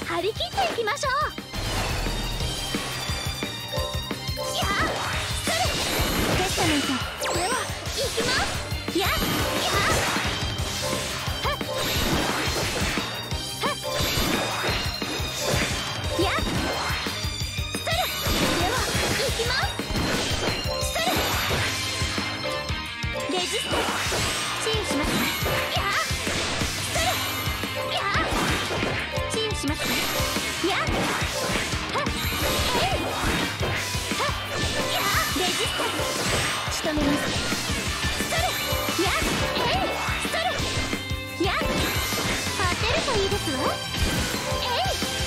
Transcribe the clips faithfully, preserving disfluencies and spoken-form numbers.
張り切っていきましょう。やあそれテスタメントでは行きます。ややはっはっやそれでは行きます。それレジスタチンしますね。やそれやチンしますね。やはっえいはっやレジスタ仕留めます。それやえいそれや当てるといいですわ。えい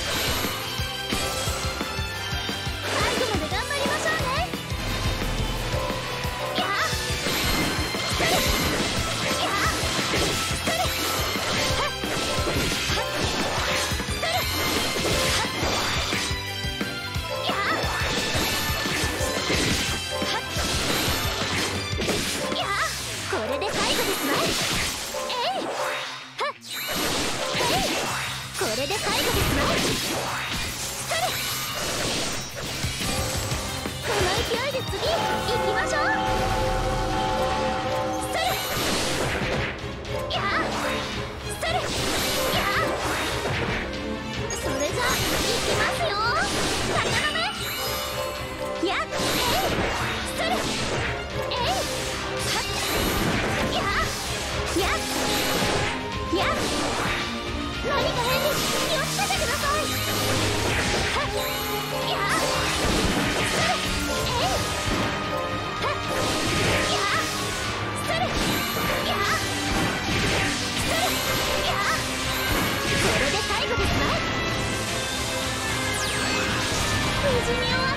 最後まで頑張りましょうね。やそれやそれはっはっそれはっやはっやこれで最後ですわ。えいはっえいこれで最後ですわ。それこの勢いで次行きましょう。それやそれやそれじゃ行きますよ。魚目やえいそれえいはっややや何か変です。気をつけてください。はっやそれえいはっやそれやそれやこれで最後ですわ。無事に終わ